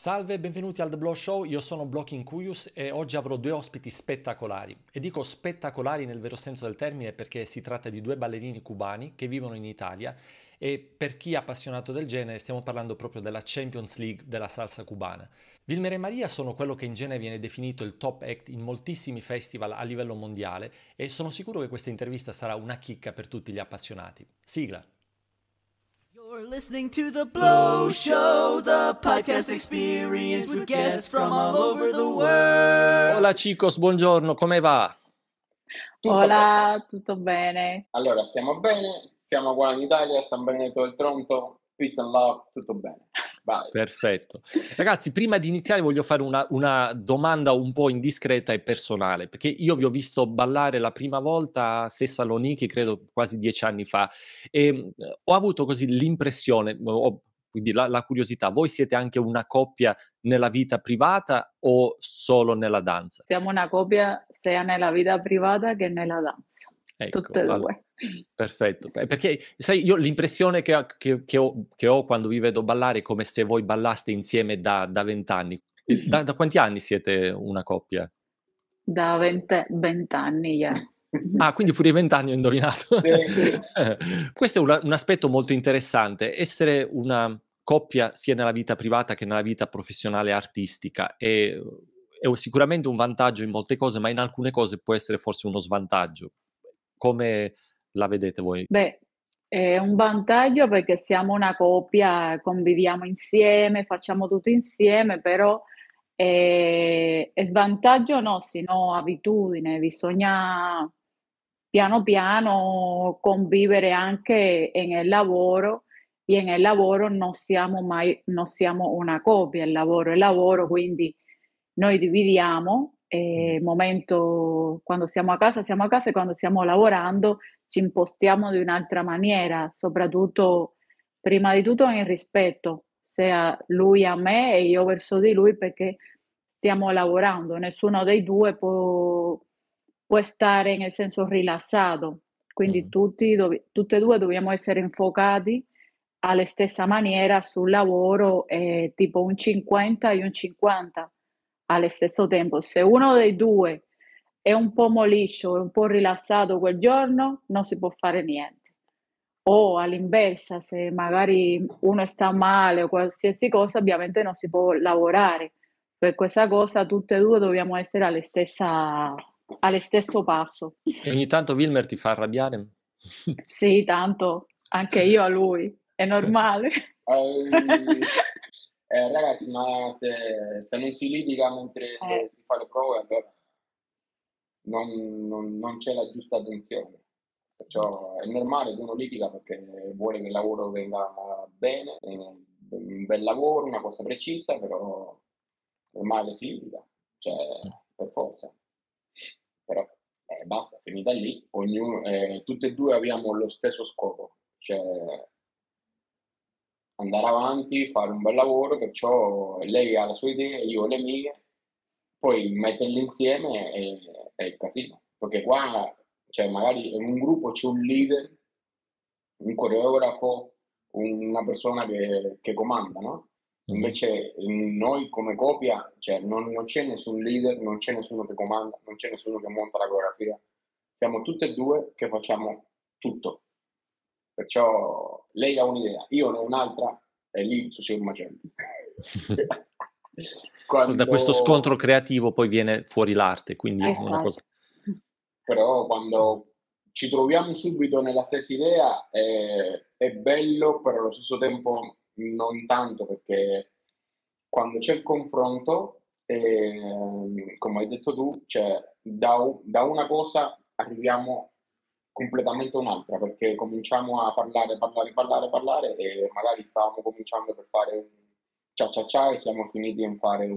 Salve e benvenuti al The Blow Show, io sono Blocking Cuyus e oggi avrò due ospiti spettacolari. E dico spettacolari nel vero senso del termine perché si tratta di due ballerini cubani che vivono in Italia e per chi è appassionato del genere stiamo parlando proprio della Champions League della salsa cubana. Vilmer e Maria sono quello che in genere viene definito il top act in moltissimi festival a livello mondiale e sono sicuro che questa intervista sarà una chicca per tutti gli appassionati. Sigla! You're listening to The Blow Show, the podcast experience with guests from all over the world. Hola chicos, buongiorno, come va? Hola, tutto bene? Allora, stiamo bene, siamo qua in Italia, San Benedetto del Tronto, peace and love, tutto bene. Vai. Perfetto. Ragazzi, prima di iniziare voglio fare una domanda un po' indiscreta e personale, perché io vi ho visto ballare la prima volta a Thessaloniki, credo quasi 10 anni fa, e ho avuto così l'impressione, quindi la curiosità, voi siete anche una coppia nella vita privata o solo nella danza? Siamo una coppia sia nella vita privata che nella danza. Ecco, Tutte e due. Perfetto, perché sai, io l'impressione che ho quando vi vedo ballare è come se voi ballaste insieme da 20 anni. Da quanti anni siete una coppia? Da 20 anni già. Ah, quindi pure i 20 anni ho indovinato. Sì. Questo è un aspetto molto interessante, essere una coppia sia nella vita privata che nella vita professionale e artistica è sicuramente un vantaggio in molte cose, ma in alcune cose può essere forse uno svantaggio. Come la vedete voi? Beh, è un vantaggio perché siamo una coppia, conviviamo insieme, facciamo tutto insieme, però è svantaggio no, sino abitudine, bisogna piano piano convivere anche nel lavoro e nel lavoro non siamo una coppia, il lavoro è lavoro, quindi noi dividiamo il momento quando siamo a casa e quando stiamo lavorando ci impostiamo di un'altra maniera, soprattutto prima di tutto in rispetto, sia lui a me e io verso di lui perché stiamo lavorando, nessuno dei due può stare nel senso rilassato, quindi tutte e due dobbiamo essere infocati alla stessa maniera sul lavoro, tipo un 50 e un 50 allo stesso tempo. Se uno dei due è un po' moliccio, è un po' rilassato quel giorno, non si può fare niente. O all'inversa, se magari uno sta male o qualsiasi cosa, ovviamente non si può lavorare. Per questa cosa tutte e due dobbiamo essere allo stesso passo. E ogni tanto Wilmer ti fa arrabbiare? Sì, tanto, anche io a lui, è normale. Ragazzi, ma se non si litiga mentre si fa le prove, allora non c'è la giusta attenzione. Perciò è normale che uno litiga perché vuole che il lavoro venga bene, un bel lavoro, una cosa precisa, però normale si litiga, cioè per forza. Però basta, finita lì, ognuno, tutti e due abbiamo lo stesso scopo, cioè andare avanti, fare un bel lavoro, perciò lei ha le sue idee, io ho le mie, poi metterle insieme è il casino, perché qua cioè, magari in un gruppo c'è un leader, un coreografo, una persona che comanda, no? Invece noi come coppia, cioè, non c'è nessun leader, non c'è nessuno che comanda, non c'è nessuno che monta la coreografia, siamo tutte e due che facciamo tutto. Perciò lei ha un'idea, io ne ho un'altra e lì succede un macello. Da questo scontro creativo poi viene fuori l'arte, quindi Esatto. è una cosa... Però quando ci troviamo subito nella stessa idea è bello, però allo stesso tempo non tanto, perché quando c'è il confronto, come hai detto tu, cioè, da una cosa arriviamo completamente a un'altra, perché cominciamo a parlare e magari stavamo cominciando per fare un cia e siamo finiti in fare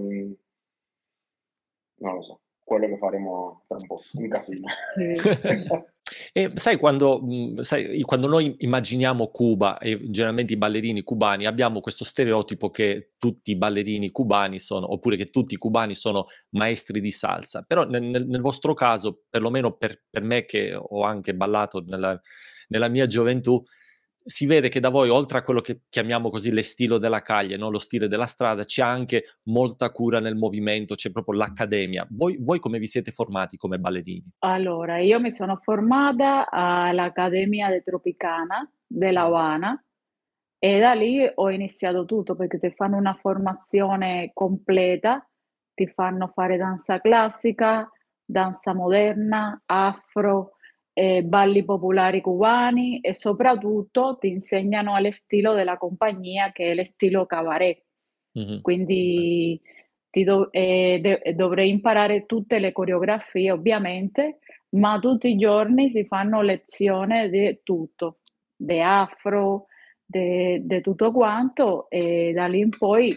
non lo so, quello che faremo tra un po', un casino. E sai quando noi immaginiamo Cuba e generalmente i ballerini cubani abbiamo questo stereotipo che tutti i ballerini cubani sono, oppure che tutti i cubani sono maestri di salsa, però nel vostro caso, perlomeno per me che ho anche ballato nella mia gioventù, si vede che da voi, oltre a quello che chiamiamo così l'estilo della calle, no? Lo stile della strada, c'è anche molta cura nel movimento, c'è proprio l'accademia. Voi come vi siete formati come ballerini? Allora, io mi sono formata all'Accademia de Tropicana della Habana e da lì ho iniziato tutto perché ti fanno una formazione completa, ti fanno fare danza classica, danza moderna, afro, balli popolari cubani e soprattutto ti insegnano lo stile della compagnia che è lo stile cabaret. Mhm. Quindi dovrei imparare tutte le coreografie, ovviamente, ma tutti i giorni si fanno lezioni di tutto, di afro, di tutto quanto, e da lì in poi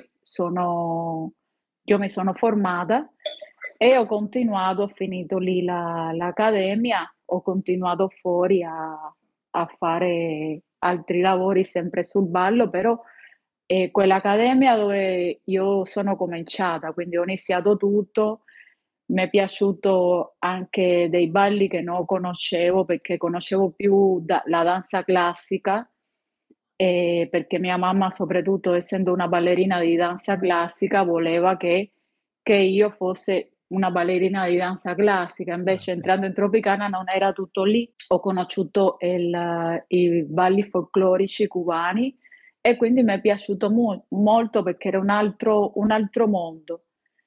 io mi sono formata e ho continuato, ho finito lì l'accademia, ho continuato fuori a fare altri lavori sempre sul ballo, però è quell'accademia dove io sono cominciata, quindi ho iniziato tutto. Mi è piaciuto anche dei balli che non conoscevo perché conoscevo più la danza classica, perché mia mamma, soprattutto essendo una ballerina di danza classica, voleva che io fossi una ballerina di danza classica. Invece, entrando in Tropicana non era tutto lì. Ho conosciuto i balli folclorici cubani e quindi mi è piaciuto molto perché era un altro mondo.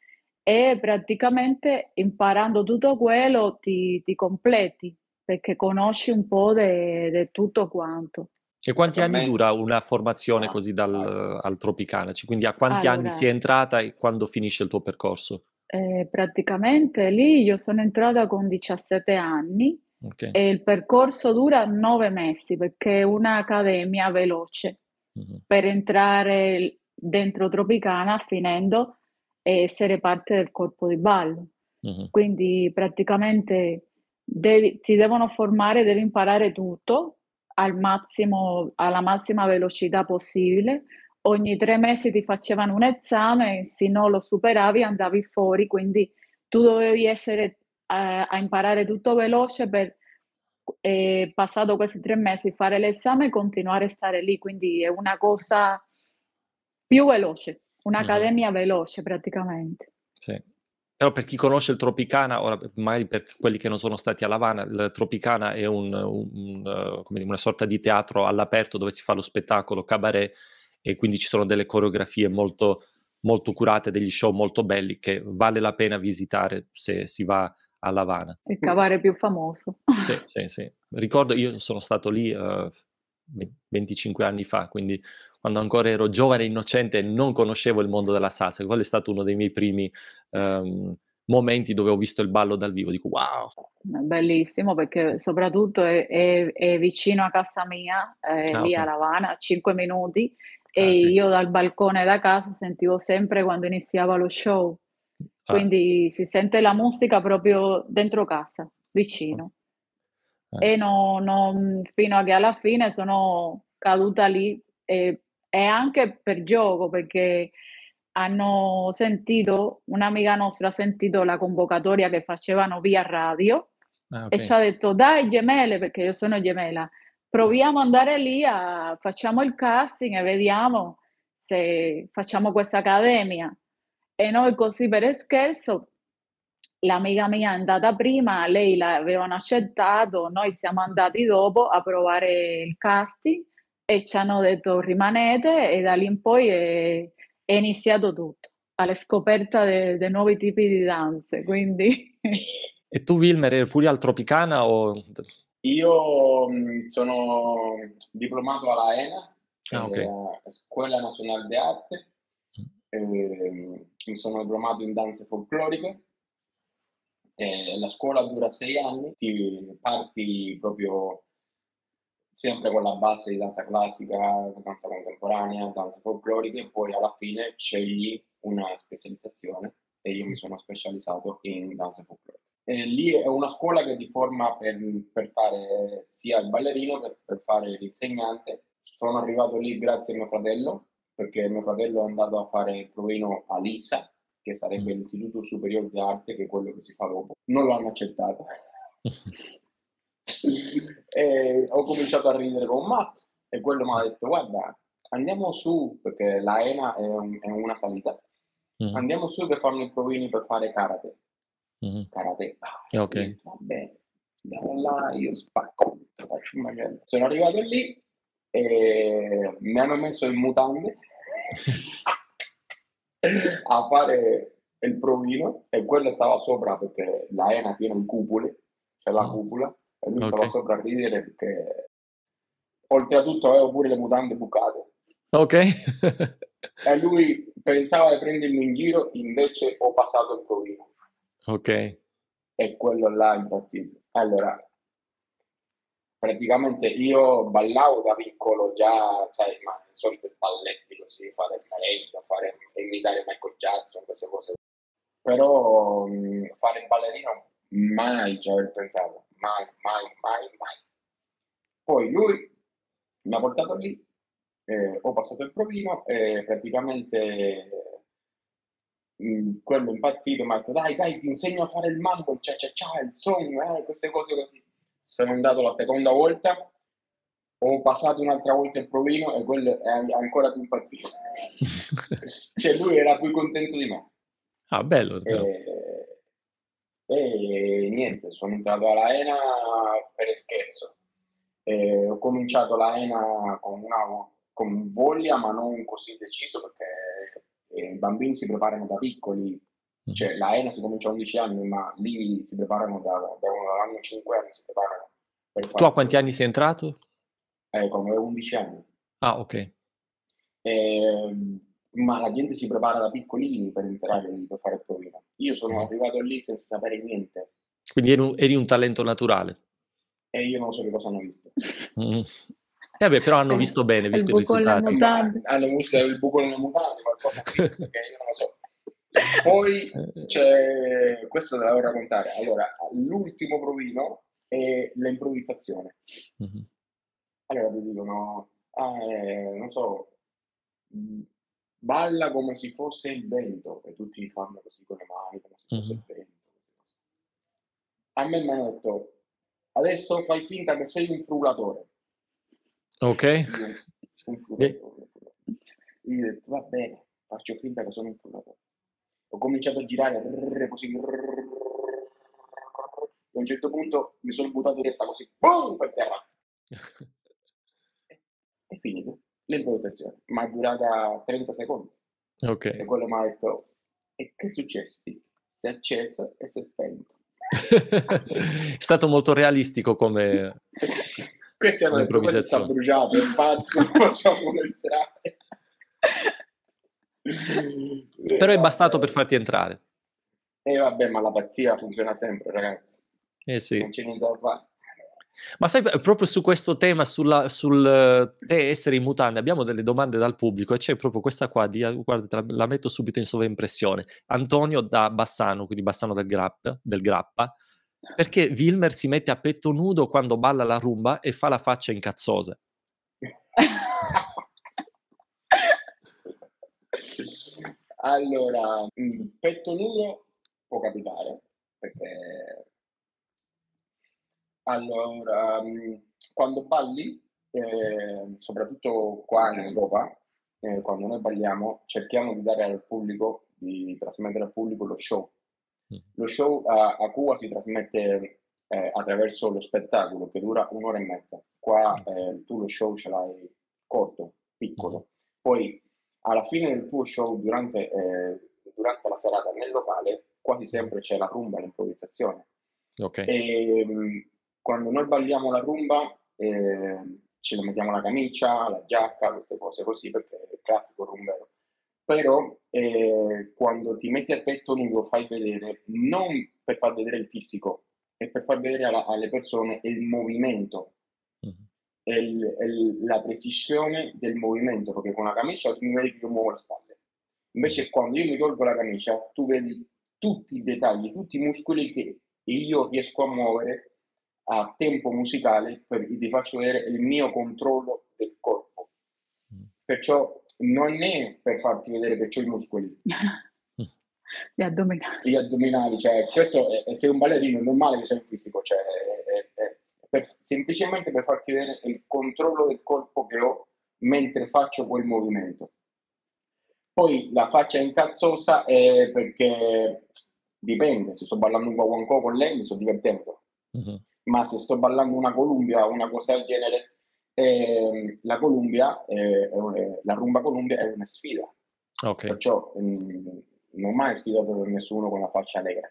E praticamente imparando tutto quello ti completi perché conosci un po' di tutto quanto. E quanti anni Totalmente. dura una formazione così Vai. al Tropicana? Quindi a quanti anni Allora, sei entrata e quando finisce il tuo percorso? praticamente lì io sono entrata con 17 anni Ok. e il percorso dura 9 mesi perché è un'accademia veloce Mhm. per entrare dentro Tropicana finendo e essere parte del corpo di ballo. Mhm. Quindi praticamente ti devono formare, devi imparare tutto al massimo, alla massima velocità possibile. Ogni 3 mesi ti facevano un esame, se non lo superavi andavi fuori, quindi tu dovevi essere a imparare tutto veloce per, passato questi 3 mesi, fare l'esame e continuare a stare lì. Quindi è una cosa più veloce, Mhm. un'accademia veloce praticamente. Sì. Però per chi conosce il Tropicana, ora magari per quelli che non sono stati a La Habana, il Tropicana è come dire, una sorta di teatro all'aperto dove si fa lo spettacolo cabaret e quindi ci sono delle coreografie molto, molto curate, degli show molto belli che vale la pena visitare se si va a La Habana. Il cavare più famoso. Sì, sì, sì. Ricordo, io sono stato lì 25 anni fa, quindi quando ancora ero giovane e innocente e non conoscevo il mondo della salsa. Quello è stato uno dei miei primi momenti dove ho visto il ballo dal vivo. Dico, wow! È bellissimo perché soprattutto è vicino a casa mia, Ah, lì ok. a Lavana, a 5 minuti, Ah, e ok. io dal balcone da casa sentivo sempre quando iniziava lo show. Ah, Quindi si sente la musica proprio dentro casa, vicino. ah. E fino a che alla fine sono caduta lì e anche per gioco, perché un'amica nostra ha sentito la convocatoria che facevano via radio Ah, e ok. ci ha detto: dai, gemelle, perché io sono gemella, proviamo ad andare lì, facciamo il casting e vediamo se facciamo questa accademia. E noi così per scherzo, l'amica mia è andata prima, lei l'avevano accettato, noi siamo andati dopo a provare il casting e ci hanno detto rimanete e da lì in poi è iniziato tutto, alla scoperta dei nuovi tipi di danze, quindi E tu, Wilmer, eri pure al Tropicana o... Io sono diplomato alla ENA, Ah, ok. Scuola Nazionale de Arte, mi sono diplomato in danze folcloriche. La scuola dura 6 anni, ti parti proprio sempre con la base di danza classica, danza contemporanea, danze folcloriche, e poi alla fine scegli una specializzazione e io mi sono specializzato in danze folcloriche. Lì è una scuola che ti forma per fare sia il ballerino che per fare l'insegnante. Sono arrivato lì grazie a mio fratello, perché mio fratello è andato a fare il provino a LISA, che sarebbe l'Istituto Superiore di Arte, che è quello che si fa dopo. Non l'hanno accettato. E ho cominciato a ridere con Matt e quello mi ha detto, guarda, andiamo su, perché la Ena è una salita, Mhm, andiamo su che fanno i provini per fare karate. mhm. Karate, Ok. io, va bene, andiamo là, io spacco, faccio un macello. Sono arrivato lì e mi hanno messo in mutande a fare il provino e quello stava sopra perché la Ena è piena di cupole, c'è la Mm, cupola, e lui ok. stava sopra a ridere perché oltretutto avevo pure le mutande bucate. Ok. E lui pensava di prendermi in giro, invece ho passato il provino. Ok. E quello là è impazzito. Allora, praticamente io ballavo da piccolo già, sai, ma i soliti balletti così, fare il merengue, imitare Michael Jackson, queste cose. Però fare il ballerino mai ci avrei pensato, mai, mai, mai, mai. Poi lui mi ha portato lì, ho passato il provino e praticamente quello impazzito mi ha detto dai, dai, ti insegno a fare il mambo, cia cia cia, il song, queste cose così. Sono andato la seconda volta, ho passato un'altra volta il provino e quello è ancora più impazzito. Cioè lui era più contento di me. Ah, bello, E, però. e niente, sono entrato alla ENA per scherzo. Ho cominciato la ENA con voglia, ma non così deciso, perché i bambini si preparano da piccoli. Mhm. Cioè la ENA si comincia a 11 anni, ma lì si preparano da quando hanno 5 anni, si preparano per Tu a fare quanti anni sei entrato? come 11 anni. Ah, ok. Ma la gente si prepara da piccolini per entrare lì, per fare il provino. Io sono Mhm. arrivato lì senza sapere niente Quindi eri un talento naturale. e io non so che cosa hanno visto. Mm. E vabbè, però hanno visto bene, Il visto i buco nelle risultati. Ma mutande. hanno visto il buco nelle mutande, qualcosa hanno visto che io non lo so. Poi questo te la devo raccontare. Allora, l'ultimo provino è l'improvvisazione. Mhm, Allora ti dicono, non so, balla come se fosse il vento, e tutti fanno così con le mani, come se fosse mhm. il vento. A me mi hanno detto, adesso fai finta che sei un frullatore. Ok. Io un E- frullatore. Io ho detto, va bene, faccio finta che sono un frullatore. Ho cominciato a girare così. E a un certo punto mi sono buttato in testa così, boom, per terra. È finito. L'improvvisazione, ma è durata 30 secondi. Ok. E quello mi ha detto, e che è successo? Si è acceso e si è spento. È stato molto realistico come Questi hanno detto, questo sta improvvisazione. bruciato, è pazzo, facciamolo entrare. Però è bastato per Vabbè. farti entrare. E vabbè, ma la pazzia funziona sempre, ragazzi. Eh sì. Non c'è niente da fare. Ma sai, proprio su questo tema, sul te essere in mutande, abbiamo delle domande dal pubblico e c'è proprio questa qua, guarda, la metto subito in sovraimpressione. Antonio da Bassano, quindi Bassano del Grappa, perché Wilmer si mette a petto nudo quando balla la rumba e fa la faccia incazzosa? Allora, petto nudo può capitare, perché allora, quando balli, soprattutto qua in Europa, quando noi balliamo, cerchiamo di dare al pubblico, di trasmettere al pubblico lo show. Mm. Lo show a Cuba si trasmette attraverso lo spettacolo che dura un'ora e mezza. Qua tu lo show ce l'hai corto, piccolo. Poi alla fine del tuo show, durante la serata nel locale, quasi sempre c'è la rumba, l'improvvisazione. Ok. E quando noi balliamo la rumba, ci mettiamo la camicia, la giacca, queste cose così, perché è il classico rumbero. Però quando ti metti a petto nudo fai vedere, non per far vedere il fisico, è per far vedere alle persone il movimento, Mhm. la precisione del movimento, perché con la camicia tu mi vedi che io muovo le spalle. Invece quando io mi tolgo la camicia, tu vedi tutti i dettagli, tutti i muscoli che io riesco a muovere a tempo musicale, perché ti faccio vedere il mio controllo del corpo. Perciò non è per farti vedere che ho i muscoli, Gli addominali. gli addominali, cioè questo sei un ballerino, è normale che sei un fisico, cioè semplicemente per farti vedere il controllo del corpo che ho mentre faccio quel movimento. Poi la faccia incazzosa è perché dipende, se sto ballando un guaguancó con lei mi sto divertendo, ma se sto ballando una Columbia o una cosa del genere, la Columbia, la rumba Columbia è una sfida. Ok. Perciò non ho mai sfidato per nessuno con la faccia allegra.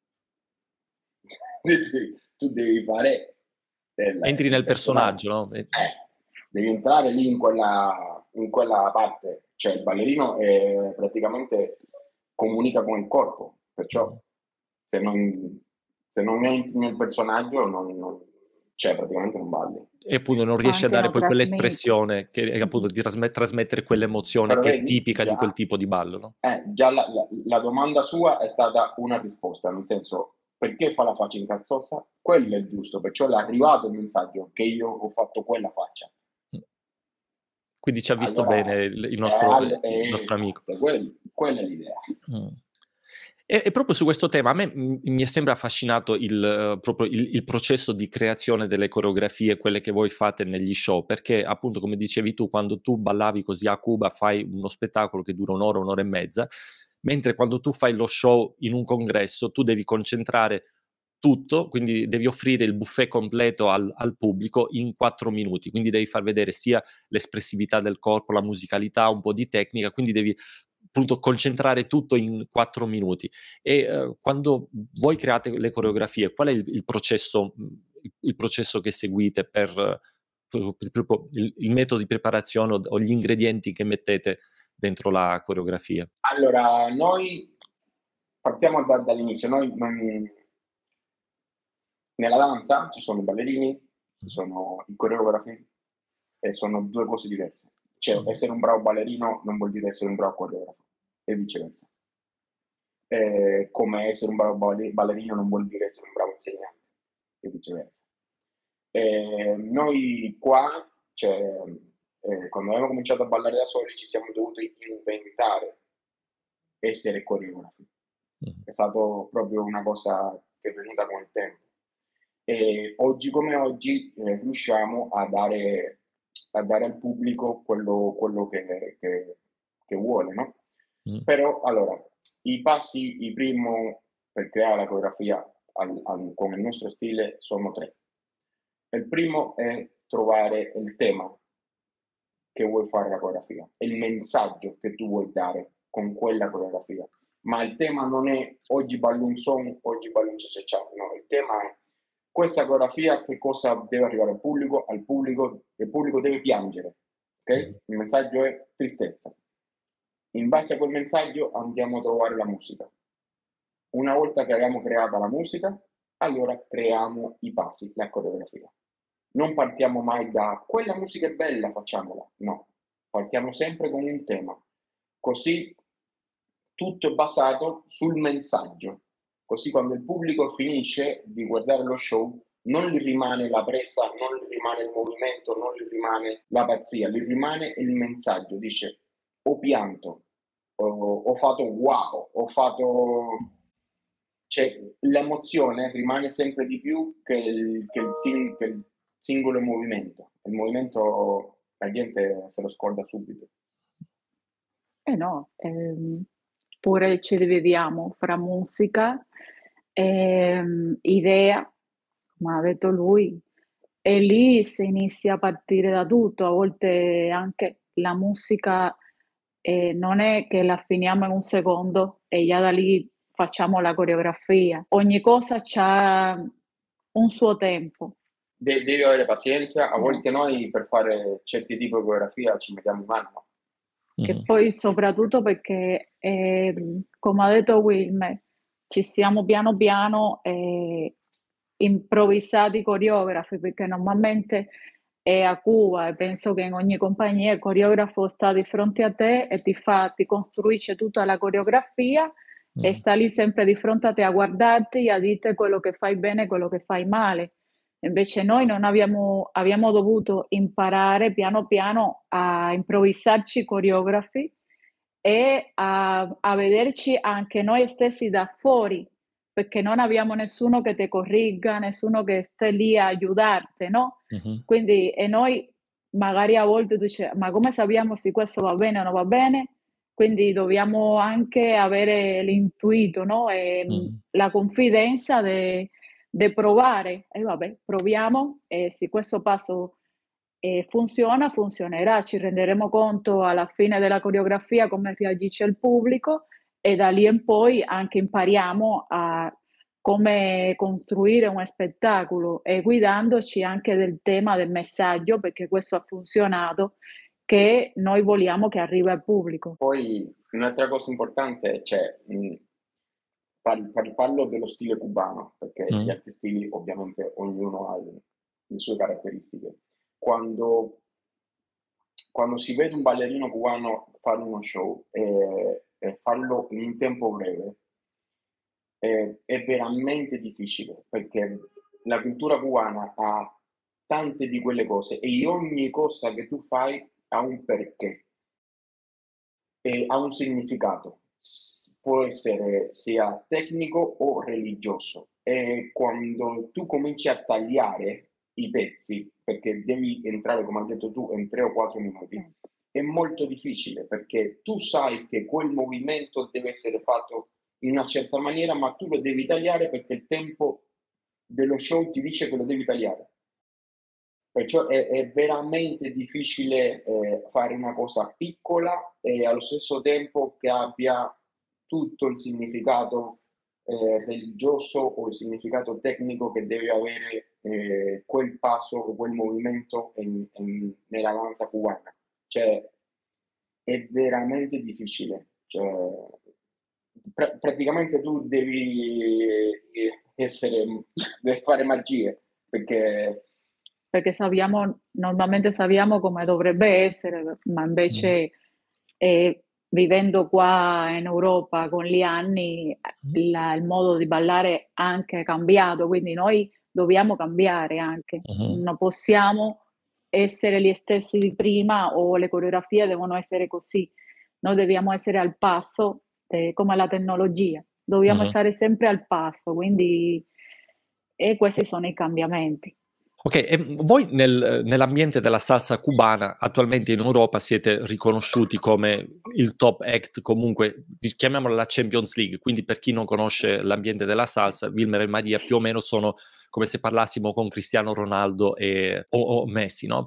Tu devi fare... Entri nel personaggio, no? Devi entrare lì in quella parte. Cioè il ballerino praticamente comunica con il corpo, perciò se non entri nel personaggio cioè praticamente non balli. E appunto non riesci a Anche dare non poi trasmette. quell'espressione che è appunto di trasmettere quell'emozione Però che è vedi, tipica di già- quel tipo di ballo, no? Già la domanda sua è stata una risposta, nel senso, perché fa la faccia incazzosa? Quello è giusto, perciò è arrivato il messaggio che io ho fatto quella faccia. Quindi ci ha visto Allora, bene il nostro amico. esatto, quella è l'idea. E proprio su questo tema a me mi è sempre affascinato proprio il processo di creazione delle coreografie, quelle che voi fate negli show, perché appunto come dicevi tu, quando tu ballavi così a Cuba fai uno spettacolo che dura un'ora e mezza, mentre quando tu fai lo show in un congresso tu devi concentrare tutto, quindi devi offrire il buffet completo al pubblico in 4 minuti, quindi devi far vedere sia l'espressività del corpo, la musicalità, un po' di tecnica, quindi devi appunto concentrare tutto in 4 minuti. E quando voi create le coreografie, qual è il processo che seguite per proprio il metodo di preparazione o gli ingredienti che mettete dentro la coreografia? Allora, noi partiamo dall'inizio. Nella danza ci sono i ballerini, ci sono i coreografi e sono due cose diverse. Cioè, essere un bravo ballerino non vuol dire essere un bravo coreografo e viceversa. Come essere un bravo ballerino non vuol dire essere un bravo insegnante e viceversa. Noi qua, cioè, quando abbiamo cominciato a ballare da soli, ci siamo dovuti inventare essere coreografi. È stato proprio una cosa che è venuta con il tempo. E oggi come oggi riusciamo a dare al pubblico quello che vuole, no? Però allora, i passi, il primo per creare la coreografia con il nostro stile sono 3. Il primo è trovare il tema che vuoi fare la coreografia, il messaggio che tu vuoi dare con quella coreografia. Ma il tema non è oggi ballo un song, oggi ballo un cha-cha-cha, no, il tema è questa coreografia che cosa deve arrivare al pubblico, il pubblico deve piangere, ok? Il messaggio è tristezza. In base a quel messaggio andiamo a trovare la musica. Una volta che abbiamo creata la musica, allora creiamo i passi, la coreografia. Non partiamo mai da quella musica è bella, facciamola. No, partiamo sempre con un tema. Così tutto è basato sul messaggio. Così quando il pubblico finisce di guardare lo show, non gli rimane la presa, non gli rimane il movimento, non gli rimane la pazzia, gli rimane il messaggio. Dice, ho pianto, ho fatto wow, ho fatto... Cioè, l'emozione rimane sempre di più che il singolo movimento. Il movimento la gente se lo scorda subito. No, pure ci dividiamo fra musica e idea, come ha detto lui, e lì si inizia a partire da tutto. A volte anche la musica non è che la finiamo in un secondo e già da lì facciamo la coreografia. Ogni cosa ha un suo tempo. Devi avere pazienza, a volte noi per fare certi tipi di coreografia ci mettiamo un anno. E poi soprattutto perché, come ha detto Wilmer, ci siamo piano piano improvvisati coreografi, perché normalmente è a Cuba e penso che in ogni compagnia il coreografo sta di fronte a te e ti costruisce tutta la coreografia e sta lì sempre di fronte a te a guardarti e a dirti quello che fai bene e quello che fai male. Invece noi non abbiamo dovuto imparare piano piano a improvvisarci coreografi e a vederci anche noi stessi da fuori, perché non abbiamo nessuno che ti corregga, nessuno che stia lì a aiutarti, no? Quindi e noi magari a volte tu dici, ma come sappiamo se questo va bene o non va bene? Quindi dobbiamo anche avere l'intuito, no? E Mm. la confidenza di provare. E vabbè, proviamo e se questo passo funziona, funzionerà. Ci renderemo conto alla fine della coreografia come reagisce il pubblico e da lì in poi anche impariamo a come costruire uno spettacolo e guidandoci anche del tema del messaggio, perché questo ha funzionato, che noi vogliamo che arrivi al pubblico. Poi un'altra cosa importante, cioè, parlo dello stile cubano, perché gli altri stili ovviamente ognuno ha le sue caratteristiche. Quando si vede un ballerino cubano fare uno show e farlo in un tempo breve, è veramente difficile, perché la cultura cubana ha tante di quelle cose e ogni cosa che tu fai ha un perché e ha un significato. Può essere sia tecnico o religioso. E quando tu cominci a tagliare i pezzi, perché devi entrare, come hai detto tu, in 3 o 4 minuti, è molto difficile, perché tu sai che quel movimento deve essere fatto in una certa maniera, ma tu lo devi tagliare perché il tempo dello show ti dice che lo devi tagliare. Perciò è veramente difficile fare una cosa piccola e allo stesso tempo che abbia tutto il significato religioso o il significato tecnico che deve avere quel passo o quel movimento nella danza cubana. Cioè, è veramente difficile. Cioè, praticamente tu devi devi fare magie, perché normalmente sappiamo come dovrebbe essere, ma invece vivendo qua in Europa con gli anni il modo di ballare anche è cambiato, quindi noi dobbiamo cambiare anche, non possiamo essere gli stessi di prima o le coreografie devono essere così, noi dobbiamo essere al passo come la tecnologia, dobbiamo stare sempre al passo, quindi e questi sono i cambiamenti. Ok, e voi nell'ambiente della salsa cubana attualmente in Europa siete riconosciuti come il top act, comunque chiamiamola la Champions League, quindi per chi non conosce l'ambiente della salsa, Wilmer e Maria più o meno sono come se parlassimo con Cristiano Ronaldo o Messi, no?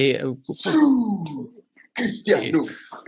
Cristiano!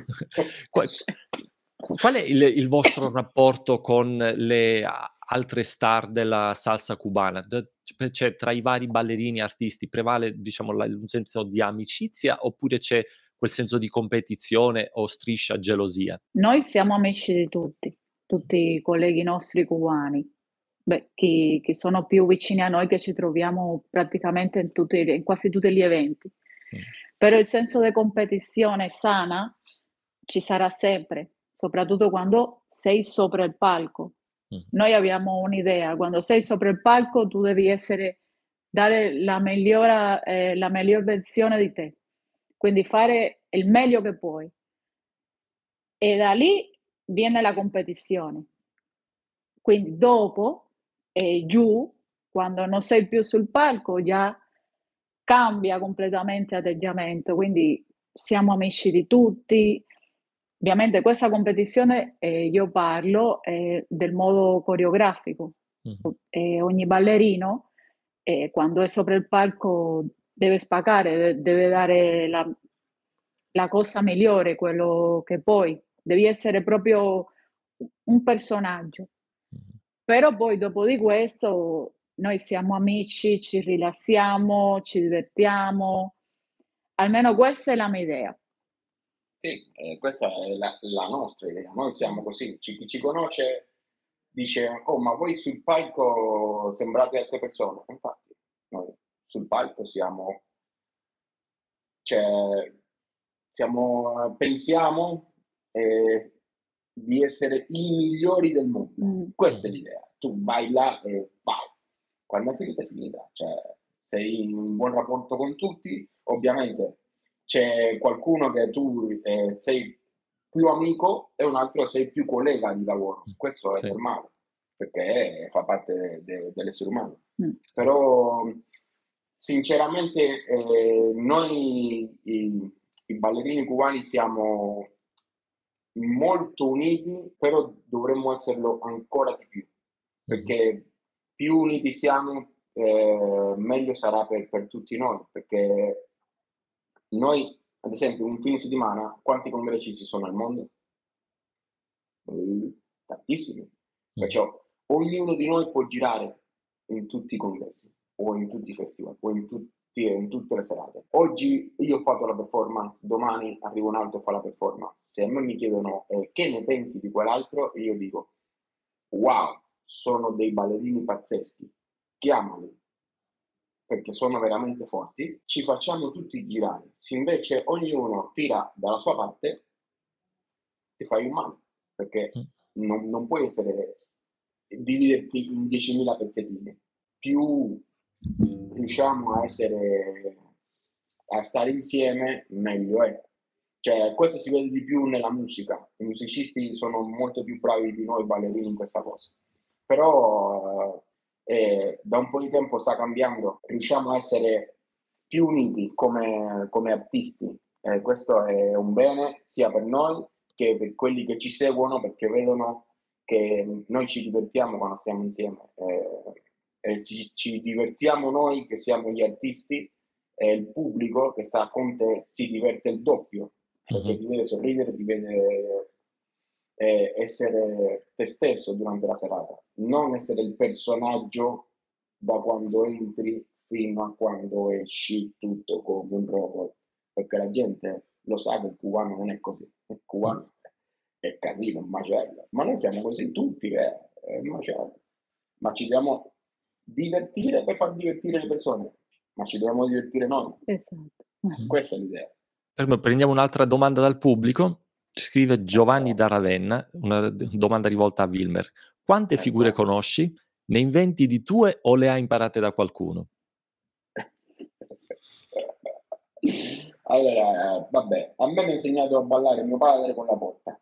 Qual è il vostro rapporto con le altre star della salsa cubana? Cioè, tra i vari ballerini artisti prevale, diciamo, un senso di amicizia oppure c'è quel senso di competizione o striscia gelosia? Noi siamo amici di tutti i colleghi nostri cubani, che sono più vicini a noi, che ci troviamo praticamente in quasi tutti gli eventi. Però il senso di competizione sana ci sarà sempre, soprattutto quando sei sopra il palco. Noi abbiamo un'idea, quando sei sopra il palco tu devi dare la miglior versione di te, quindi fare il meglio che puoi. E da lì viene la competizione. Quindi dopo, giù, quando non sei più sul palco, già cambia completamente atteggiamento. Quindi siamo amici di tutti. Ovviamente questa competizione io parlo del modo coreografico. Ogni ballerino quando è sopra il palco deve spaccare, deve dare la cosa migliore, quello che poi devi essere proprio un personaggio. Però poi dopo di questo noi siamo amici, ci rilassiamo, ci divertiamo, almeno questa è la mia idea. Sì, questa è la nostra idea. Noi siamo così. Chi ci conosce dice, oh, ma voi sul palco sembrate altre persone. Infatti, noi sul palco pensiamo di essere i migliori del mondo. Questa è l'idea. Tu vai là e vai. Quando è finita. Cioè, sei in un buon rapporto con tutti. Ovviamente c'è qualcuno che tu sei più amico e un altro sei più collega di lavoro. Questo è normale, perché fa parte dell'essere umano. Però Sinceramente, noi i ballerini cubani siamo molto uniti, però dovremmo esserlo ancora di più, perché più uniti siamo, meglio sarà per tutti noi, perché noi, ad esempio, un fine settimana, quanti congressi ci sono al mondo? Tantissimi. Perciò ognuno di noi può girare in tutti i congressi, o in tutti i festival, o in tutte le serate. Oggi io ho fatto la performance, domani arriva un altro e fa la performance. Se a me mi chiedono che ne pensi di quell'altro, io dico wow, sono dei ballerini pazzeschi, chiamali, perché sono veramente forti, ci facciamo tutti girare. Se invece ognuno tira dalla sua parte, ti fai un male, perché non puoi dividerti in 10.000 pezzettini. Più riusciamo a stare insieme, meglio è. Cioè, questo si vede di più nella musica. I musicisti sono molto più bravi di noi ballerini in questa cosa. Però da un po' di tempo sta cambiando, riusciamo a essere più uniti come artisti. Questo è un bene sia per noi che per quelli che ci seguono, perché vedono che noi ci divertiamo quando stiamo insieme. Ci divertiamo noi che siamo gli artisti, e il pubblico che sta con te si diverte il doppio, perché ti vede sorridere, ti vede essere te stesso durante la serata, non essere il personaggio da quando entri fino a quando esci tutto come un robot, perché la gente lo sa che il cubano non è così, il cubano è casino, un macello, ma noi siamo così tutti, è un macello, ma ci dobbiamo divertire per far divertire le persone, ma ci dobbiamo divertire noi. Esatto. Questa è l'idea. Prendiamo un'altra domanda dal pubblico. Ci scrive Giovanni da Ravenna, una domanda rivolta a Wilmer. Quante figure conosci? Ne inventi di tue o le hai imparate da qualcuno? Allora, vabbè, a me mi ha insegnato a ballare mio padre con la porta.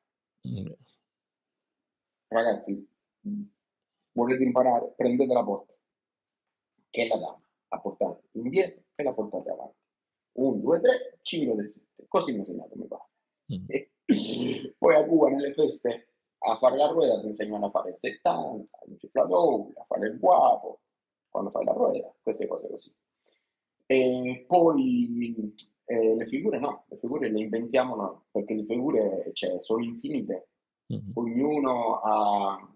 Ragazzi, volete imparare? Prendete la porta, che è la dama, la portate indietro e la portate avanti. 1, 2, 3, 5, 6, 7. Così mi ha insegnato mio padre. Poi a Cuba nelle feste a fare la rueda ti insegnano a fare il 70, il cifratore, a fare il guapo, quando fai la rueda, queste cose così. E poi le figure no, le figure le inventiamo noi, perché le figure sono infinite. Ognuno ha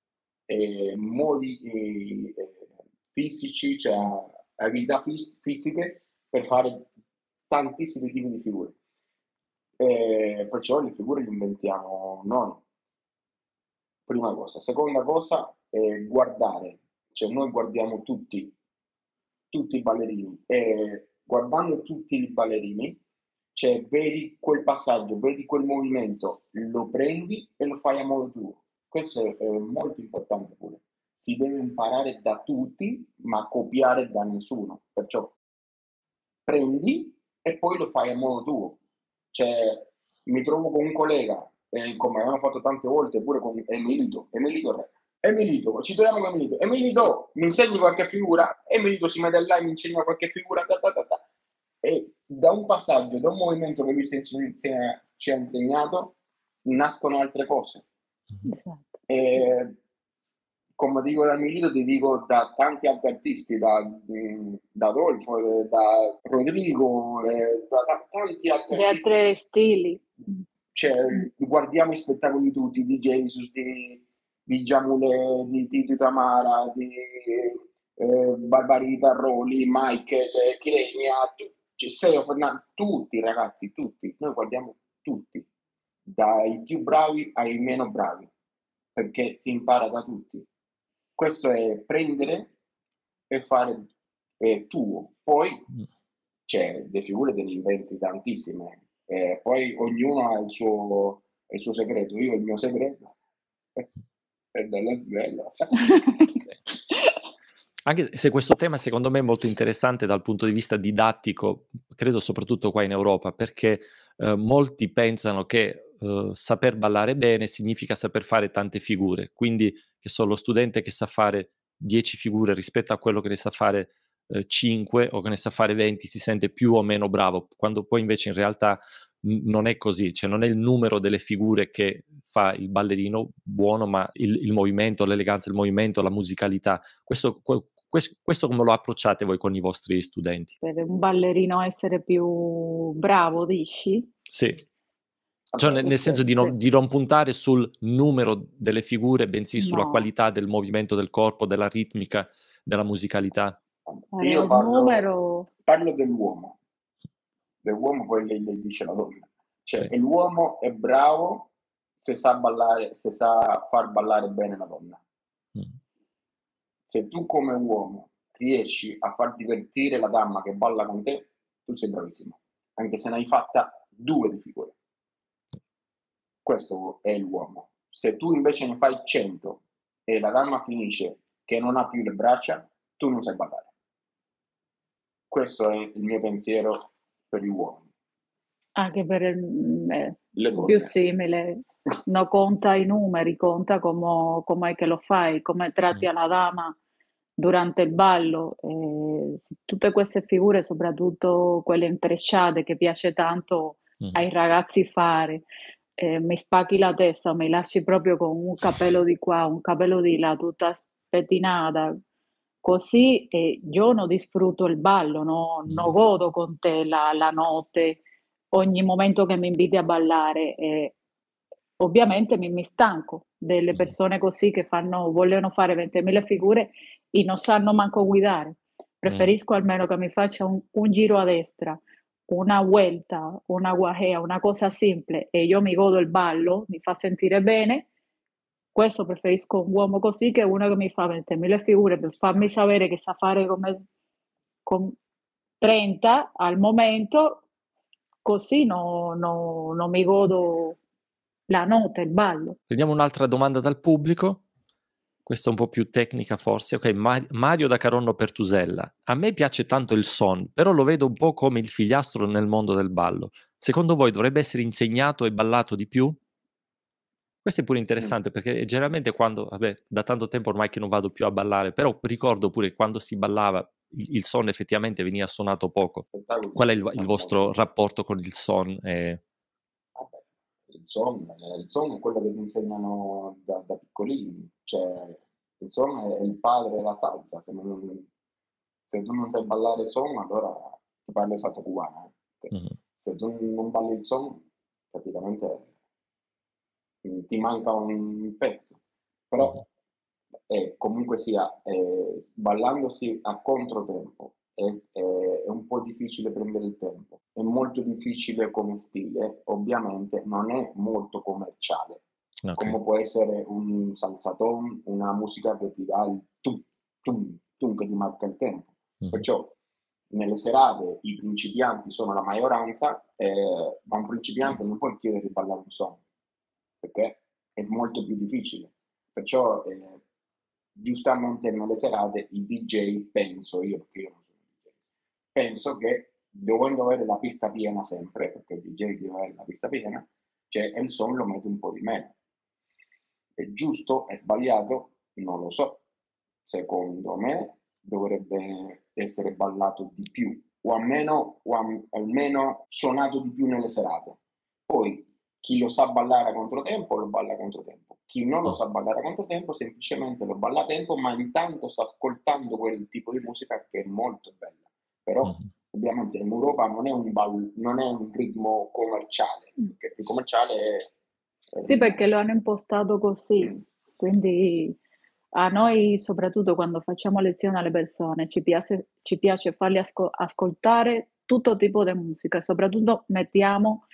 modi fisici, cioè abilità fisiche per fare tantissimi tipi di figure. Perciò le figure le inventiamo noi. Prima cosa. Seconda cosa, guardare. Cioè noi guardiamo tutti i ballerini, e guardando tutti i ballerini, cioè vedi quel passaggio, vedi quel movimento, lo prendi e lo fai a modo tuo. Questo è molto importante pure. Si deve imparare da tutti, ma copiare da nessuno. Perciò prendi e poi lo fai a modo tuo. Cioè, mi trovo con un collega, come abbiamo fatto tante volte pure con Emilito ci troviamo con Emilito, mi insegni qualche figura? Emilito si mette là e mi insegna qualche figura, e da un passaggio, da un movimento che lui ci ha insegnato, nascono altre cose. Esatto. Come dico da Emilito, ti dico da tanti altri artisti, da Adolfo, da Rodrigo, da tanti altri Di artisti. altri stili. Cioè, guardiamo i spettacoli tutti, di Jesus, di Giamule, di Tito Tamara, di Barbarita, Roli, Michael, Chirenia, Seo Fernandez, tutti ragazzi, tutti. Noi guardiamo tutti, dai più bravi ai meno bravi, perché si impara da tutti. Questo è prendere e fare tuo. Poi le figure te ne inventi tantissime. Poi ognuno ha il suo segreto. Io il mio segreto è bello sveglio. Anche se questo tema secondo me è molto interessante dal punto di vista didattico, credo soprattutto qua in Europa, perché molti pensano che saper ballare bene significa saper fare tante figure, quindi che so, lo studente che sa fare 10 figure rispetto a quello che ne sa fare 5 o che ne sa fare 20 si sente più o meno bravo, quando poi invece in realtà non è così, cioè non è il numero delle figure che fa il ballerino buono, ma il movimento, l'eleganza del movimento, la musicalità. Questo come lo approcciate voi con i vostri studenti? Per un ballerino essere più bravo, dici? Sì. Cioè, nel senso di non puntare sul numero delle figure, bensì sulla No. qualità del movimento del corpo, della ritmica, della musicalità. Io parlo dell'uomo poi lei dice la donna. Cioè, Sì. l'uomo è bravo se sa ballare, se sa far ballare bene la donna. Se tu come uomo riesci a far divertire la dama che balla con te, tu sei bravissimo, anche se ne hai fatta 2 di figure. Questo è l'uomo. Se tu invece ne fai 100 e la dama finisce che non ha più le braccia, tu non sai ballare. Questo è il mio pensiero per gli uomini. Anche per Le donne. più simile, non conta i numeri, conta come che lo fai, come tratti alla dama durante il ballo. Tutte queste figure, soprattutto quelle intrecciate che piace tanto ai ragazzi fare, mi spacchi la testa, mi lasci proprio con un capello di qua, un capello di là, tutta spettinata. Così io non disfrutto il ballo, non godo con te la notte, ogni momento che mi inviti a ballare. Ovviamente mi stanco delle persone così che vogliono fare 20.000 figure e non sanno manco guidare. Preferisco almeno che mi faccia un giro a destra, una vuelta, una guajea, una cosa semplice e io mi godo il ballo, mi fa sentire bene. Questo preferisco un uomo così che uno che mi fa 20.000 figure per farmi sapere che sa fare come 30 al momento, così non mi godo la nota, il ballo. Vediamo un'altra domanda dal pubblico. Questa è un po' più tecnica forse. Ok, Mario da Caronno Pertusella. A me piace tanto il son, però lo vedo un po' come il figliastro nel mondo del ballo. Secondo voi dovrebbe essere insegnato e ballato di più? Questo è pure interessante perché generalmente quando, da tanto tempo ormai che non vado più a ballare, però ricordo pure quando si ballava il son effettivamente veniva suonato poco. Qual è il vostro rapporto con il son? Il son è quello che ti insegnano da piccolini, cioè il son è il padre della salsa. Se tu non sai ballare son, allora ti parlo di salsa cubana. Se tu non balli il son, praticamente ti manca un pezzo. Però comunque sia, ballandosi a controtempo è un po' difficile prendere il tempo, è molto difficile come stile, ovviamente non è molto commerciale, come può essere un salsaton, una musica che ti dà il tum tum tum che ti marca il tempo. Perciò nelle serate i principianti sono la maggioranza, ma un principiante non può chiedere di ballare un son perché è molto più difficile. Perciò giustamente nelle serate i DJ, penso io, perché io non sono DJ, penso che dovendo avere la pista piena sempre, perché il DJ deve avere la pista piena, cioè il son lo mette un po' di meno. È giusto? È sbagliato? Non lo so. Secondo me dovrebbe essere ballato di più, o almeno suonato di più nelle serate. Poi chi lo sa ballare a controtempo lo balla a controtempo, chi non lo sa ballare a controtempo semplicemente lo balla a tempo, ma intanto sta ascoltando quel tipo di musica che è molto bella. Però ovviamente in Europa non è un ritmo commerciale, perché il commerciale è sì, perché lo hanno impostato così, quindi a noi, soprattutto quando facciamo lezioni alle persone, ci piace farli ascoltare tutto tipo di musica, soprattutto mettiamo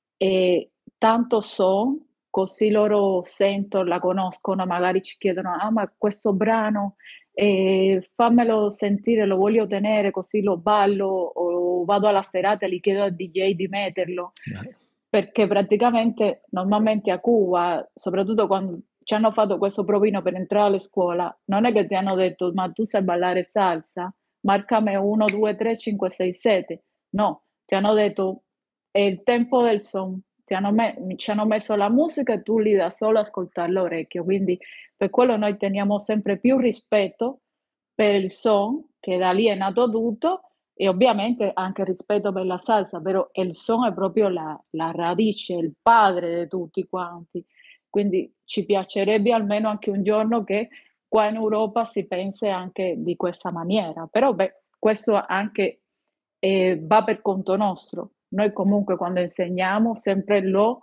tanto son, così loro sentono, la conoscono, magari ci chiedono, ma questo brano, fammelo sentire, lo voglio tenere, così lo ballo, o vado alla serata e gli chiedo al DJ di metterlo. Perché praticamente normalmente a Cuba, soprattutto quando ci hanno fatto questo provino per entrare alle scuole, non è che ti hanno detto ma tu sai ballare salsa? Marcami 1, 2, 3, 5, 6, 7. No, ti hanno detto è il tempo del son. Ci hanno messo la musica e tu lì da solo ascoltare l'orecchio. Quindi per quello noi teniamo sempre più rispetto per il son che da lì è nato tutto, e ovviamente anche rispetto per la salsa, però il son è proprio la radice, il padre di tutti quanti. Quindi ci piacerebbe almeno anche un giorno che qua in Europa si pensi anche di questa maniera, però beh, questo anche va per conto nostro. Noi comunque quando insegniamo sempre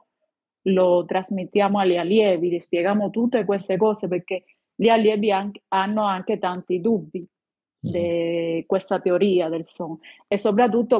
lo trasmettiamo agli allievi, gli spieghiamo tutte queste cose perché gli allievi hanno anche tanti dubbi Mhm. di questa teoria del son, e soprattutto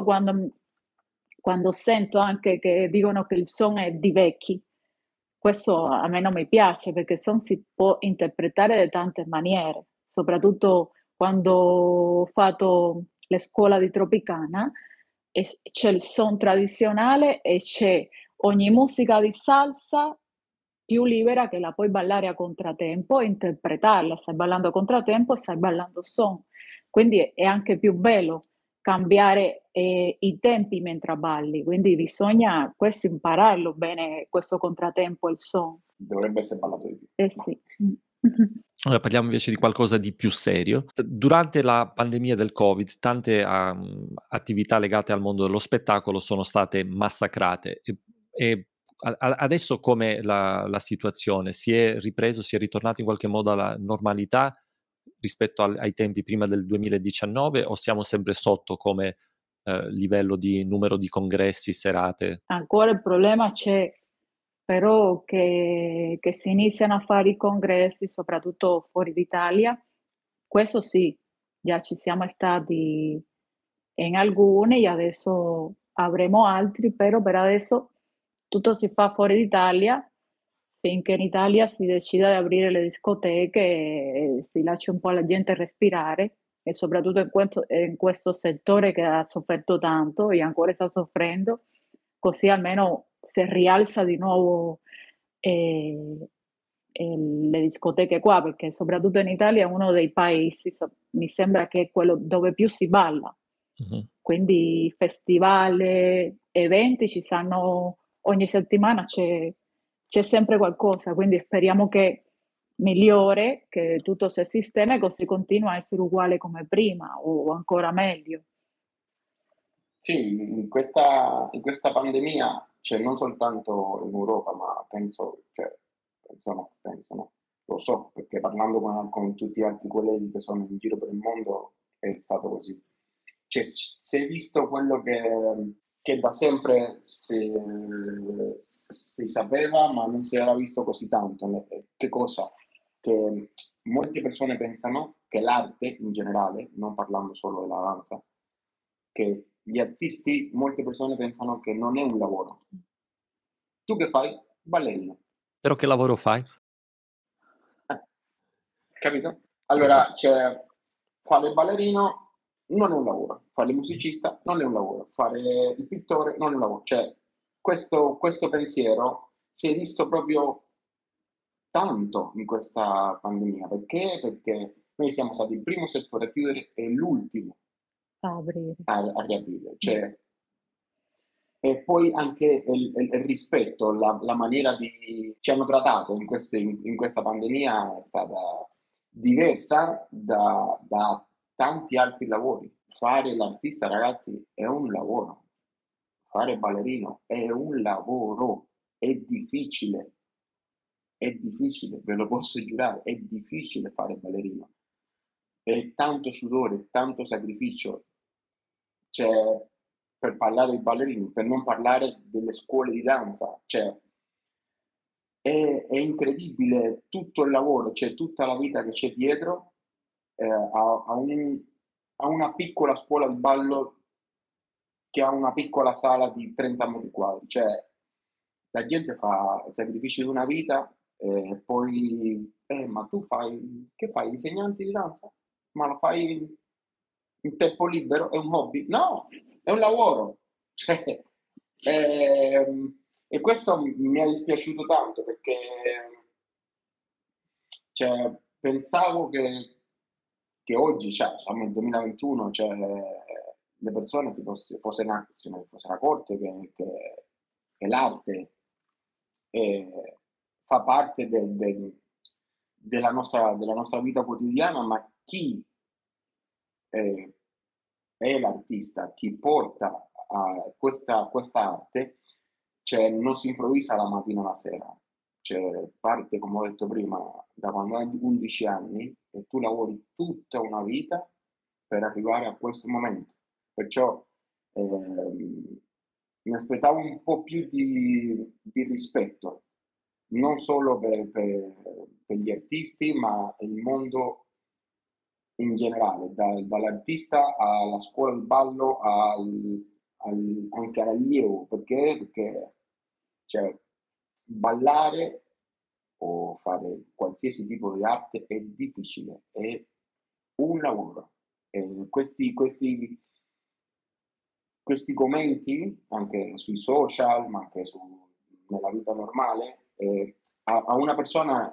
quando sento anche che dicono che il son è di vecchi. Questo a me non mi piace perché il son si può interpretare di tante maniere, soprattutto quando ho fatto la scuola di Tropicana e c'è il son tradizionale e c'è ogni musica di salsa più libera che la puoi ballare a contrattempo e interpretarla. Stai ballando a contrattempo e stai ballando son. Quindi è anche più bello cambiare i tempi mentre balli. Quindi bisogna questo impararlo bene, questo contrattempo, il son. Dovrebbe essere ballato di più. Eh Ma sì. Ora parliamo invece di qualcosa di più serio. Durante la pandemia del Covid, tante attività legate al mondo dello spettacolo sono state massacrate. E adesso com'è la situazione? Si è ripreso, si è ritornato in qualche modo alla normalità rispetto ai tempi prima del 2019 o siamo sempre sotto come livello di numero di congressi, serate? Ancora il problema c'è, però che si iniziano a fare i congressi, soprattutto fuori d'Italia, questo sì, già ci siamo stati in alcuni e adesso avremo altri, però per adesso tutto si fa fuori d'Italia, finché in Italia si decida di aprire le discoteche e si lascia un po' la gente respirare, e soprattutto in questo settore che ha sofferto tanto e ancora sta soffrendo, così almeno si rialza di nuovo eh, le discoteche qua, perché soprattutto in Italia è uno dei paesi, mi sembra che è quello dove più si balla. Mhm. Quindi festival, eventi ci sanno ogni settimana, c'è sempre qualcosa, quindi speriamo che migliore, che tutto si sistema e così continua a essere uguale come prima o ancora meglio. sì, in questa pandemia, cioè non soltanto in Europa, ma penso no, lo so, perché parlando con tutti gli altri colleghi che sono in giro per il mondo è stato così. Cioè, si è visto quello che da sempre si sapeva, ma non si era visto così tanto. Che cosa? Che molte persone pensano che l'arte in generale, non parlando solo della danza, che gli artisti, molte persone pensano che non è un lavoro. Tu che fai? Ballerino. Però che lavoro fai? Eh, capito? Sì. Allora, fare il ballerino non è un lavoro, fare il musicista non è un lavoro, fare il pittore non è un lavoro. Cioè, questo pensiero si è visto proprio tanto in questa pandemia. Perché? Perché noi siamo stati il primo settore a chiudere e l'ultimo A aprire. a riaprire. Cioè, e poi anche il rispetto, la maniera di ci hanno trattato in questa pandemia è stata diversa da tanti altri lavori. Fare l'artista, ragazzi, è un lavoro. Fare ballerino è un lavoro, è difficile, ve lo posso giurare, è difficile fare ballerino. È tanto sudore, tanto sacrificio. Cioè, per parlare di ballerini, per non parlare delle scuole di danza, cioè, è incredibile tutto il lavoro, cioè tutta la vita che c'è dietro a una piccola scuola di ballo che ha una piccola sala di 30 metri quadri. Cioè, la gente fa sacrifici di una vita e poi, ma tu che fai? Insegnanti di danza? Ma lo fai in tempo libero? È un hobby? No, è un lavoro. Cioè, e questo mi è dispiaciuto tanto perché cioè, pensavo che oggi, cioè, siamo nel 2021, cioè, le persone se ne fossero accorte che l'arte fa parte della nostra vita quotidiana, ma chi è l'artista, chi porta a questa arte, cioè non si improvvisa la mattina alla sera, cioè parte, come ho detto prima, da quando hai 11 anni e tu lavori tutta una vita per arrivare a questo momento. Perciò mi aspettavo un po' più di rispetto, non solo per gli artisti, ma il mondo in generale, dall'artista alla scuola di ballo anche all'allievo, perché cioè, ballare o fare qualsiasi tipo di arte è difficile, è un lavoro. E questi commenti, anche sui social, ma anche nella vita normale, a una persona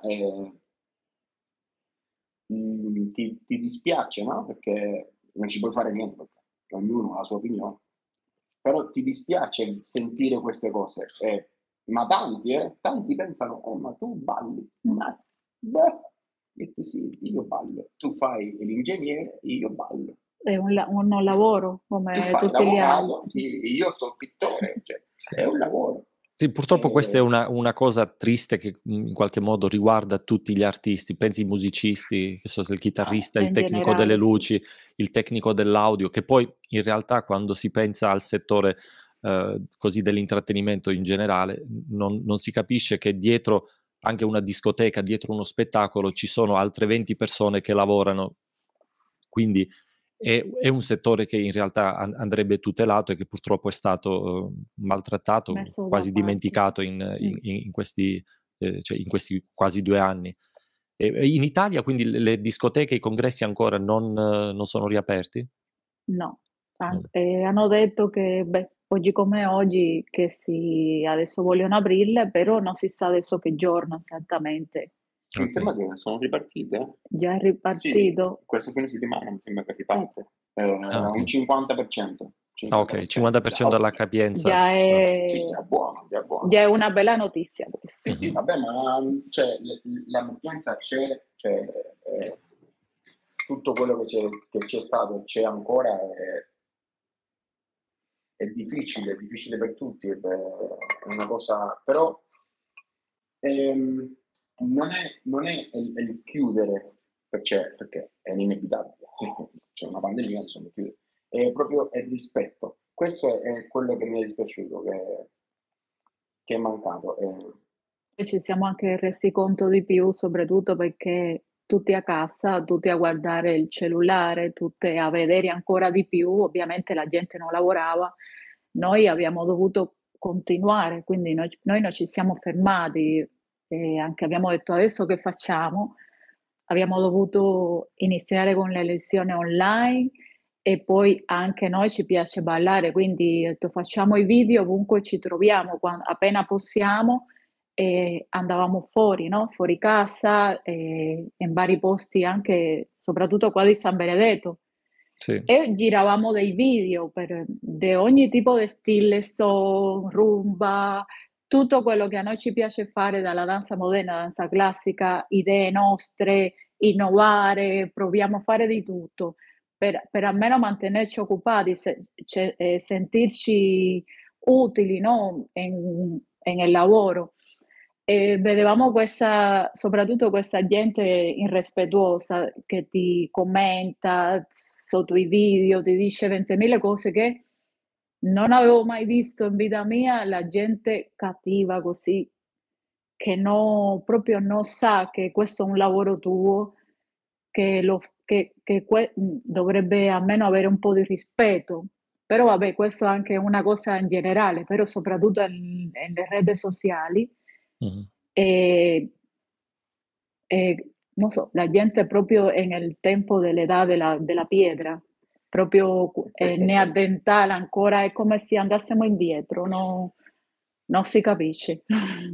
ti dispiace, no? Perché non ci puoi fare niente, perché ognuno ha la sua opinione, però ti dispiace sentire queste cose. Ma tanti pensano, ma tu balli, ma beh, e tu sì, io ballo, tu fai l'ingegnere, io ballo. È un lavoro Tu come fai tutti gli l'avvocato, altri. io sono pittore, cioè, è un lavoro. Sì, purtroppo questa è una cosa triste che in qualche modo riguarda tutti gli artisti, pensi ai musicisti, che so, il chitarrista, il In tecnico generale, delle sì. luci, il tecnico dell'audio, che poi in realtà quando si pensa al settore così dell'intrattenimento in generale, non si capisce che dietro anche una discoteca, dietro uno spettacolo ci sono altre 20 persone che lavorano, quindi è un settore che in realtà andrebbe tutelato e che purtroppo è stato maltrattato, Messo da quasi parte, dimenticato sì. in cioè in questi quasi 2 anni. E in Italia quindi le discoteche e i congressi ancora non sono riaperti? No, No. hanno detto che beh, oggi come oggi che adesso vogliono aprirle, però non si sa adesso che giorno esattamente. Mi Ok. sembra che sono ripartite. Già è Sì, ripartito? questo fine settimana mi sembra che riparte. Ah, ok. Un 50%. Ah, ok, 50% della capienza. Già Sì, è, già buono, già buono. già è una bella notizia Sì, questa. sì, vabbè, ma cioè, l'emergenza c'è, cioè, tutto quello che c'è stato e c'è ancora è difficile per tutti, è una cosa, però non è il chiudere perché è inevitabile, c'è una pandemia, insomma, chiudere. È proprio il rispetto. Questo è quello che mi è dispiaciuto, che è mancato. E ci siamo anche resi conto di più, soprattutto perché tutti a casa, tutti a guardare il cellulare, tutti a vedere ancora di più, ovviamente la gente non lavorava, noi abbiamo dovuto continuare, quindi noi non ci siamo fermati e anche abbiamo detto adesso che facciamo? Abbiamo dovuto iniziare con le lezioni online e poi anche noi ci piace ballare, quindi ho detto, facciamo i video ovunque ci troviamo, appena possiamo e andavamo fuori, no? Fuori casa, in vari posti anche, soprattutto qua di San Benedetto. Sì. E giravamo dei video di ogni tipo di stile, soul, rumba, tutto quello che a noi ci piace fare dalla danza moderna, danza classica, idee nostre, innovare, proviamo a fare di tutto per almeno mantenerci occupati, sentirci utili, no? Nel lavoro. E vedevamo soprattutto questa gente irrispettosa che ti commenta sotto i video, ti dice 20.000 cose che non avevo mai visto in vita mia, la gente cattiva così, che proprio non sa che questo è un lavoro tuo, che dovrebbe almeno avere un po' di rispetto. Però vabbè, questo è anche una cosa in generale, però soprattutto nelle reti sociali. Mhm. E, non so, la gente proprio è nel tempo dell'età della pietra, proprio neandertale ancora, è come se andassimo indietro, non si capisce.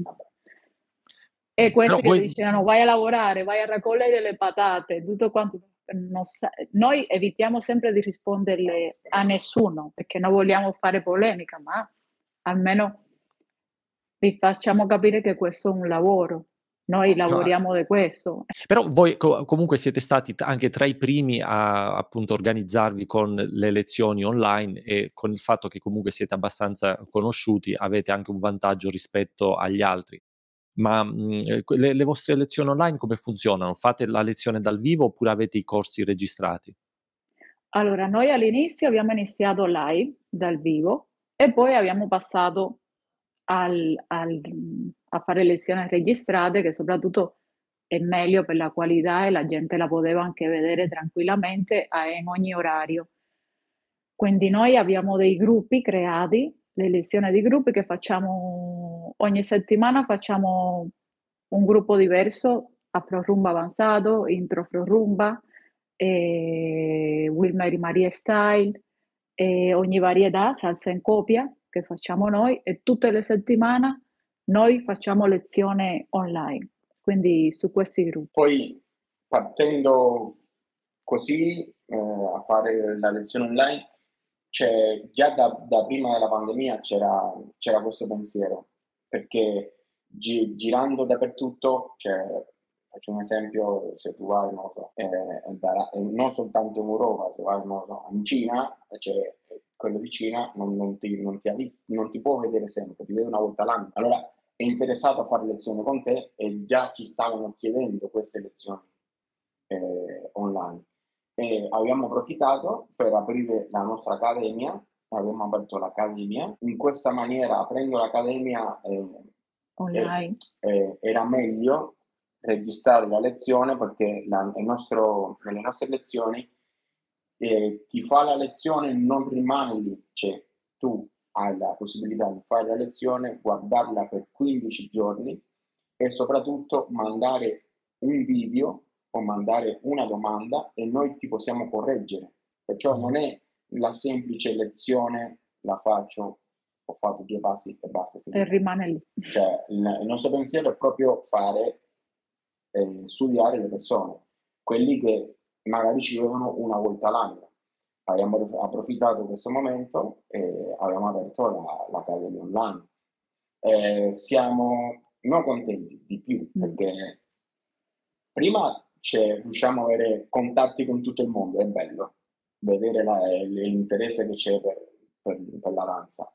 E Però questi che voi, dicevano vai a lavorare, vai a raccogliere le patate, tutto quanto. Noi evitiamo sempre di risponderle a nessuno perché non vogliamo fare polemica, ma almeno vi facciamo capire che questo è un lavoro, Noi No, lavoriamo di questo. però voi comunque siete stati anche tra i primi a appunto organizzarvi con le lezioni online, e con il fatto che comunque siete abbastanza conosciuti avete anche un vantaggio rispetto agli altri. Ma le vostre lezioni online come funzionano? Fate la lezione dal vivo oppure avete i corsi registrati? Allora, noi all'inizio abbiamo iniziato live, dal vivo, e poi abbiamo passato a fare lezioni registrate, che soprattutto è meglio per la qualità e la gente la poteva anche vedere tranquillamente in ogni orario. Quindi noi abbiamo dei gruppi creati, le lezioni di gruppi che facciamo ogni settimana, facciamo un gruppo diverso, Afro Rumba avanzato, Intro Afro Rumba, Wilmer Maria Style, e ogni varietà, salsa in copia che facciamo noi, e tutte le settimane noi facciamo lezioni online, quindi su questi gruppi. Poi partendo così a fare la lezione online, già da prima della pandemia c'era questo pensiero, perché girando dappertutto, faccio un esempio, se tu vai, non so, non soltanto in Europa, se vai, non so, in Cina, quello di Cina non ti può vedere sempre, ti vede una volta l'anno. Allora è interessato a fare lezioni con te e già ci stavano chiedendo queste lezioni online. E abbiamo approfittato per aprire la nostra accademia, abbiamo aperto l'accademia. In questa maniera, aprendo l'accademia Online. era meglio registrare la lezione, perché nelle nostre lezioni chi fa la lezione non rimane lì, cioè tu hai la possibilità di fare la lezione, guardarla per 15 giorni e soprattutto mandare un video o mandare una domanda e noi ti possiamo correggere. Perciò non è la semplice lezione, la faccio, ho fatto 2 passi e basta. E rimane lì. Cioè, il nostro pensiero è proprio studiare le persone, quelli che magari ci vedono una volta l'anno. Abbiamo approfittato di questo momento e abbiamo aperto l'accademia online. Siamo non contenti di più, perché prima riusciamo ad avere contatti con tutto il mondo, è bello vedere l'interesse che c'è per la danza.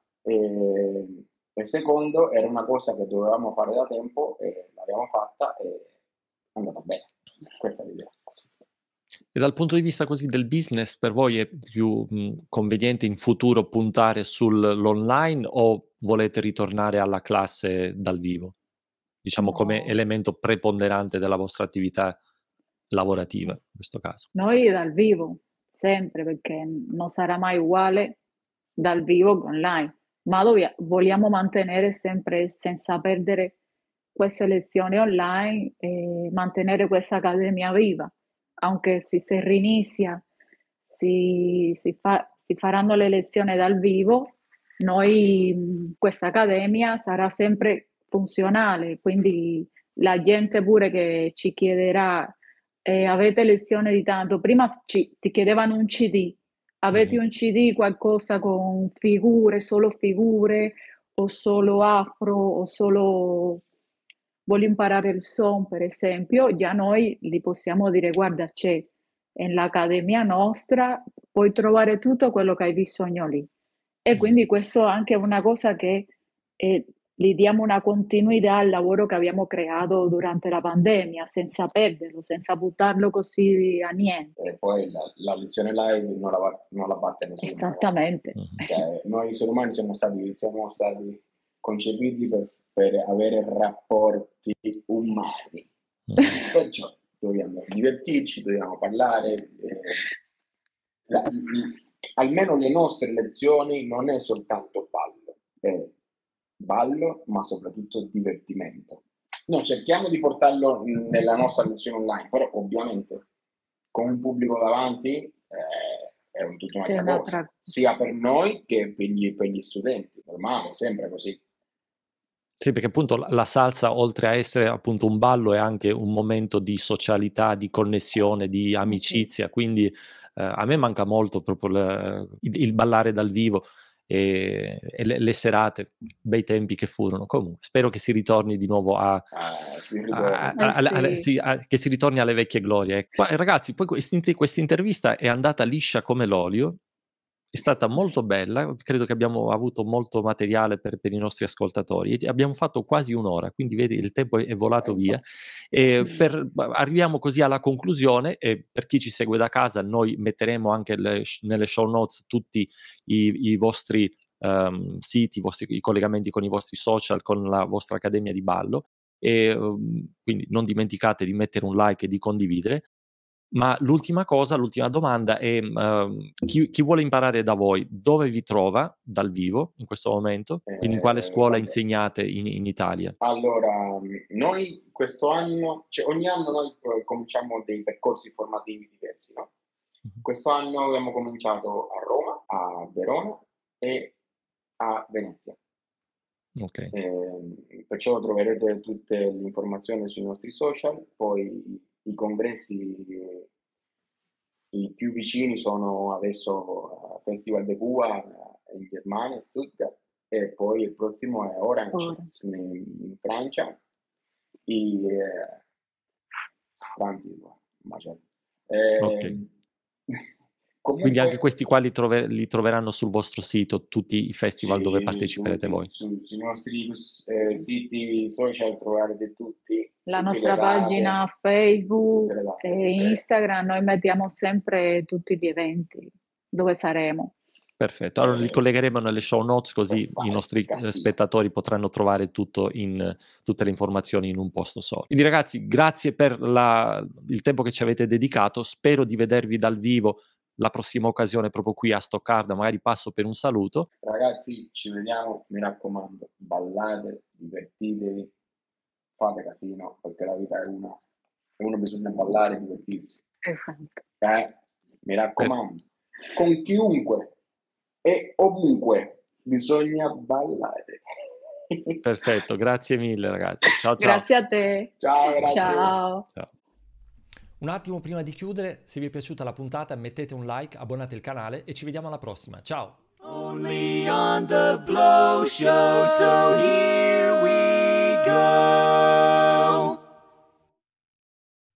E secondo, era una cosa che dovevamo fare da tempo e l'abbiamo fatta e è andata bene. Questa è l'idea. E dal punto di vista così del business, per voi è più conveniente in futuro puntare sull'online o volete ritornare alla classe dal vivo? Diciamo come elemento preponderante della vostra attività lavorativa in questo caso. Noi dal vivo, sempre, perché non sarà mai uguale dal vivo che online, ma vogliamo mantenere sempre, senza perdere queste lezioni online, e mantenere questa accademia viva. Anche se si rinizia, si faranno le lezioni dal vivo, questa accademia sarà sempre funzionale, quindi la gente pure che ci chiederà avete lezione di tanto, prima ti chiedevano un CD, avete un CD, qualcosa con figure, o solo afro, o solo voglio imparare il son, per esempio, già noi gli possiamo dire: guarda, c'è nell'accademia nostra, puoi trovare tutto quello che hai bisogno lì. E quindi questo anche è una cosa che gli diamo una continuità al lavoro che abbiamo creato durante la pandemia, senza perderlo, senza buttarlo così a niente. E poi la lezione live non la batte nessuno. Esattamente. Cioè, noi esseri umani siamo stati concepiti per avere rapporti umani. Perciò dobbiamo divertirci, dobbiamo parlare. Almeno le nostre lezioni non è soltanto ballo, ma soprattutto divertimento. Noi cerchiamo di portarlo nella nostra lezione online, però ovviamente con un pubblico davanti è tutta un'altra cosa, sia per noi che per gli studenti. Normale, sempre così. Sì, perché appunto la salsa, oltre a essere appunto un ballo, è anche un momento di socialità, di connessione, di amicizia, quindi a me manca molto proprio il ballare dal vivo. e le serate, bei tempi che furono. Comunque spero che si ritorni di nuovo che si ritorni alle vecchie glorie. Ragazzi, poi questa intervista è andata liscia come l'olio, è stata molto bella, credo che abbiamo avuto molto materiale per i nostri ascoltatori, e abbiamo fatto quasi un'ora, quindi vedi il tempo è volato via. Arriviamo così alla conclusione, e per chi ci segue da casa noi metteremo anche nelle show notes tutti i vostri siti, i collegamenti con i vostri social, con la vostra accademia di ballo, e quindi non dimenticate di mettere un like e di condividere. Ma l'ultima domanda è chi vuole imparare da voi, dove vi trova dal vivo in questo momento? Quindi in quale scuola insegnate in Italia? Allora, noi questo anno, cioè ogni anno noi cominciamo dei percorsi formativi diversi, no? Questo anno abbiamo cominciato a Roma, a Verona e a Venezia. Okay. Perciò troverete tutte le informazioni sui nostri social, poi i congressi i più vicini sono adesso Festival de Cuba in Germania, Stuttgart, e poi il prossimo è Orange in Francia, Okay. Quindi anche questi qua li troveranno sul vostro sito, tutti i festival dove parteciperete voi? Sui nostri siti social troverete tutti. La nostra pagina Facebook e Instagram, noi mettiamo sempre tutti gli eventi dove saremo. Perfetto, allora li collegheremo nelle show notes, così i nostri spettatori potranno trovare tutte le informazioni in un posto solo. Quindi ragazzi, grazie per il tempo che ci avete dedicato, spero di vedervi dal vivo la prossima occasione proprio qui a Stoccarda, magari passo per un saluto. Ragazzi, ci vediamo, mi raccomando, ballate, divertitevi, fate casino, perché la vita è una, e uno bisogna ballare e divertirsi. Esatto. Mi raccomando, con chiunque e ovunque bisogna ballare. Perfetto, grazie mille ragazzi. Ciao ciao. Grazie a te. Ciao, grazie. Ciao. Un attimo prima di chiudere, se vi è piaciuta la puntata mettete un like, abbonate il canale e ci vediamo alla prossima. Ciao! Only on the Blow Show, so here we